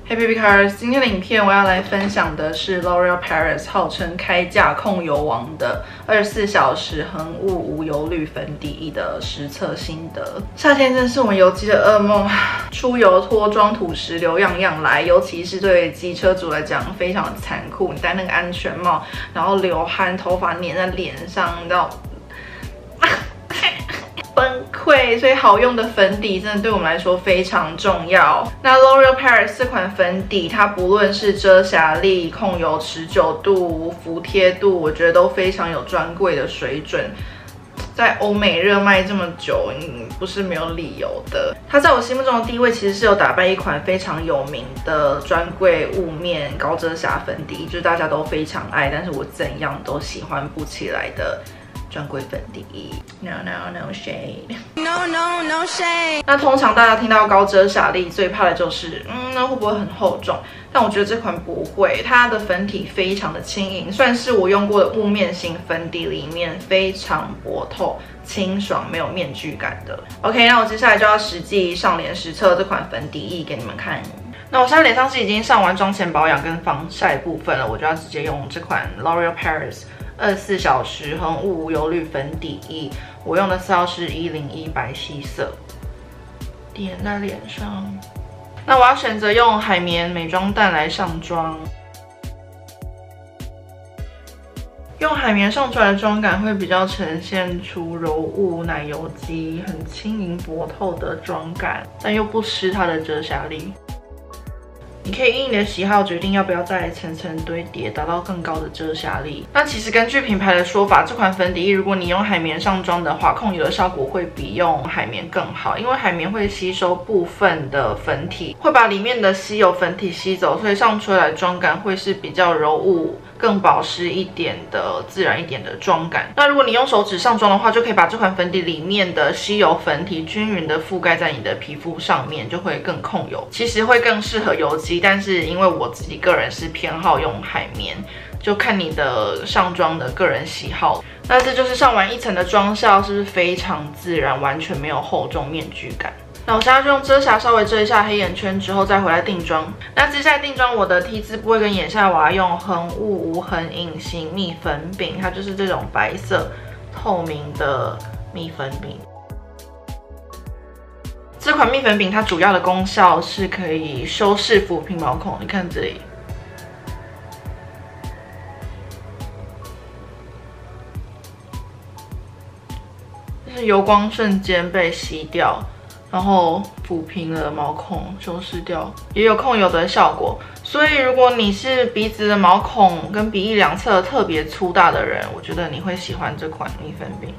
Hey Babycars， 今天的影片我要来分享的是 L'Oreal Paris 号称开价控油王的24小时恒雾无油绿粉底液的实测心得。夏天真是我们油肌的噩梦，出油、脱妆、土石流样样来，尤其是对机车族来讲非常的残酷。你戴那个安全帽，然后流汗，头发粘在脸上，你知道。崩溃，所以好用的粉底真的对我们来说非常重要。那 L'Oreal Paris 这款粉底，它不论是遮瑕力、控油持久度、服帖度，我觉得都非常有专柜的水准。在欧美热卖这么久，不是没有理由的。它在我心目中的地位其实是有打败一款非常有名的专柜雾面高遮瑕粉底，就是大家都非常爱，但是我怎样都喜欢不起来的。专柜粉底液 ，No shade， No shade。那通常大家听到高遮瑕力，最怕的就是，那会不会很厚重？但我觉得这款不会，它的粉体非常的轻盈，算是我用过的雾面型粉底里面非常薄透、清爽、没有面具感的。OK， 那我接下来就要实际上脸实测这款粉底液给你们看。那我现在脸上是已经上完妆前保养跟防晒部分了，我就要直接用这款 L'Oreal Paris 24小时恒雾无油绿粉底液，我用的色号是101白皙色，点在脸上。那我要选择用海绵美妆蛋来上妆，用海绵上出来的妆感会比较呈现出柔雾奶油肌，很轻盈薄透的妆感，但又不失它的遮瑕力。你可以依你的喜好决定要不要再层层堆叠，达到更高的遮瑕力。那其实根据品牌的说法，这款粉底液如果你用海绵上妆的话，控油的效果会比用海绵更好，因为海绵会吸收部分的粉体，会把里面的稀有粉体吸走，所以上出来的妆感会是比较柔雾、更保湿一点的、自然一点的妆感。那如果你用手指上妆的话，就可以把这款粉底里面的稀有粉体均匀的覆盖在你的皮肤上面，就会更控油，其实会更适合油肌。但是因为我自己个人是偏好用海绵，就看你的上妆的个人喜好。那这就是上完一层的妆效，是不是非常自然，完全没有厚重面具感？那我现在就用遮瑕稍微遮一下黑眼圈之后，再回来定妆。那接下来定妆我的 T 字部位跟眼下，我要用恒雾无痕隐形蜜粉饼，它就是这种白色透明的蜜粉饼。这款蜜粉饼它主要的功效是可以修饰抚平毛孔，你看这里，就是油光瞬间被吸掉，然后抚平了毛孔，修饰掉，也有控油的效果。所以如果你是鼻子的毛孔跟鼻翼两侧特别粗大的人，我觉得你会喜欢这款蜜粉饼。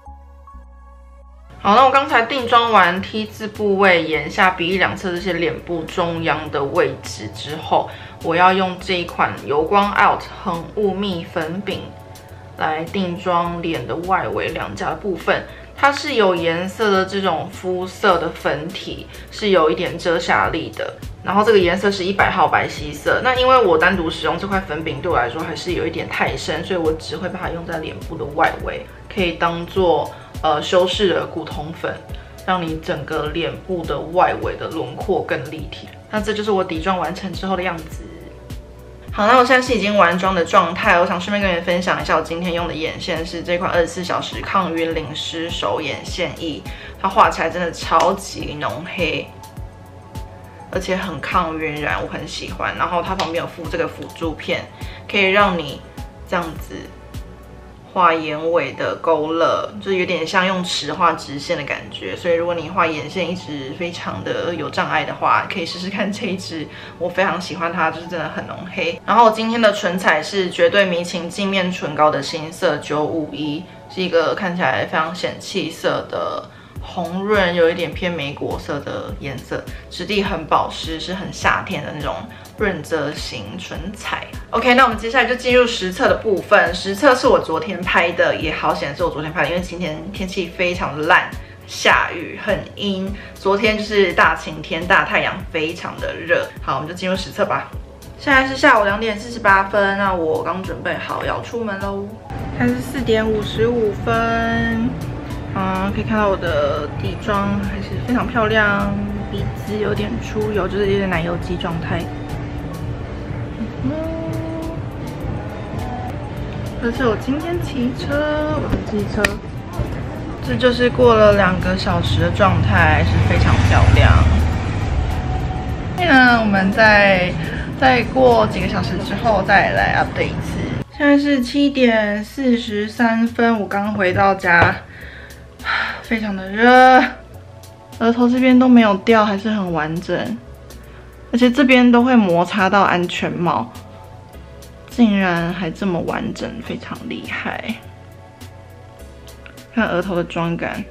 好，那我刚才定妆完 T 字部位、眼下、鼻翼两侧这些脸部中央的位置之后，我要用这一款油光 Out 恒雾蜜粉饼来定妆脸的外围两颊的部分。它是有颜色的这种肤色的粉体，是有一点遮瑕力的。然后这个颜色是100号白皙色。那因为我单独使用这块粉饼，对我来说还是有一点太深，所以我只会把它用在脸部的外围，可以当做修饰的古铜粉，让你整个脸部的外围的轮廓更立体。那这就是我底妆完成之后的样子。好，那我现在是已经完妆的状态，我想顺便跟你们分享一下，我今天用的眼线是这款24小时抗晕零失手眼线液，它画起来真的超级浓黑，而且很抗晕染，我很喜欢。然后它旁边有附这个辅助片，可以让你这样子画眼尾的勾勒，就是有点像用尺画直线的感觉。所以如果你画眼线一直非常的有障碍的话，可以试试看这一支，我非常喜欢它，就是真的很浓黑。然后我今天的唇彩是绝对迷情镜面唇膏的新色951，是一个看起来非常显气色的红润，有一点偏莓果色的颜色，质地很保湿，是很夏天的那种润泽型唇彩。OK， 那我们接下来就进入实测的部分。实测是我昨天拍的，也好显是我昨天拍的，因为今天天气非常的烂，下雨很阴。昨天就是大晴天，大太阳，非常的热。好，我们就进入实测吧。现在是下午2点48分，那我刚准备好要出门喽。现在是4点55分。可以看到我的底妆还是非常漂亮。 鼻子有点出油，就是有点奶油肌状态。这是我今天骑车，我的机车。这就是过了2个小时的状态，是非常漂亮。所以呢，我们再过几个小时之后再来 update 一次。现在是7点43分，我刚回到家，非常的热，额头这边都没有掉，还是很完整，而且这边都会摩擦到安全帽，竟然还这么完整，非常厉害。看额头的妆感。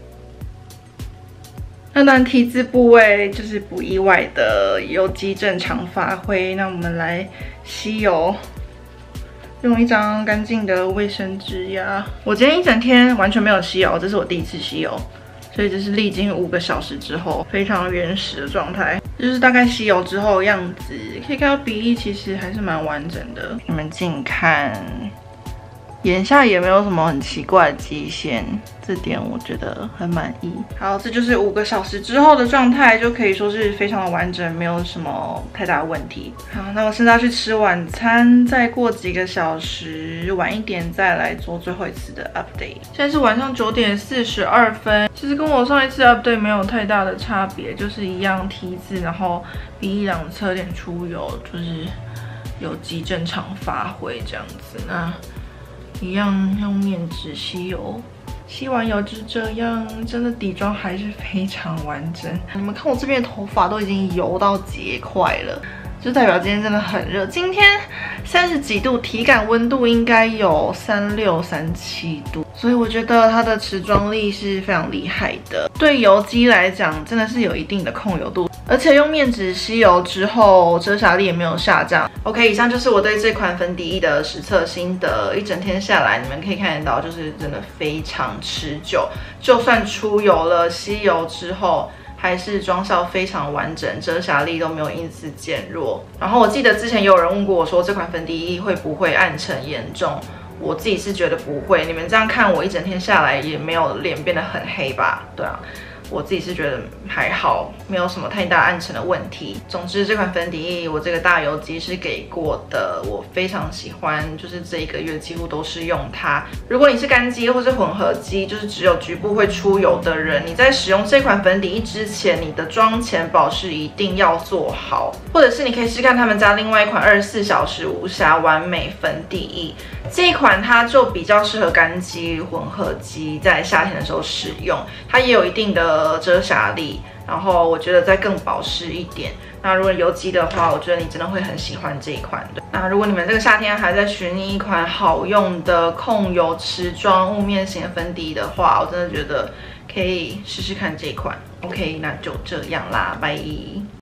那当然 T 字部位就是不意外的有机正常发挥。那我们来吸油，用一张干净的卫生纸呀。我今天一整天完全没有吸油，这是我第一次吸油，所以这是历经5个小时之后非常原始的状态。这就是大概吸油之后的样子，可以看到鼻翼其实还是蛮完整的。你们近看。眼下也没有什么很奇怪的极限，这点我觉得很满意。好，这就是5个小时之后的状态，就可以说是非常的完整，没有什么太大的问题。好，那我现在要去吃晚餐，再过几个小时，晚一点再来做最后一次的 update。现在是晚上9点42分，其实跟我上一次 update 没有太大的差别，就是一样 T 字，然后鼻翼两侧有点出油，就是有机正常发挥这样子。那一样用面纸吸油，吸完油就是这样，真的底妆还是非常完整。你们看我这边的头发都已经油到结块了，就代表今天真的很热。今天30几度，体感温度应该有36、37度，所以我觉得它的持妆力是非常厉害的。对油肌来讲，真的是有一定的控油度。而且用面纸吸油之后，遮瑕力也没有下降。OK， 以上就是我对这款粉底液的实测心得。一整天下来，你们可以看得到，就是真的非常持久。就算出油了，吸油之后还是妆效非常完整，遮瑕力都没有因此减弱。然后我记得之前也有人问过我说，这款粉底液会不会暗沉严重？我自己是觉得不会。你们这样看我一整天下来，也没有脸变得很黑吧？对啊。我自己是觉得还好，没有什么太大暗沉的问题。总之，这款粉底液我这个大油肌是给过的，我非常喜欢，就是这1个月几乎都是用它。如果你是干肌或是混合肌，就是只有局部会出油的人，你在使用这款粉底液之前，你的妆前保湿一定要做好，或者是你可以试看他们家另外一款24小时无瑕完美粉底液。这一款它就比较适合干肌、混合肌，在夏天的时候使用，它也有一定的遮瑕力，然后我觉得再更保湿一点。那如果油肌的话，我觉得你真的会很喜欢这一款的。那如果你们这个夏天还在寻觅一款好用的控油持妆雾面型的粉底的话，我真的觉得可以试试看这一款。OK， 那就这样啦，拜。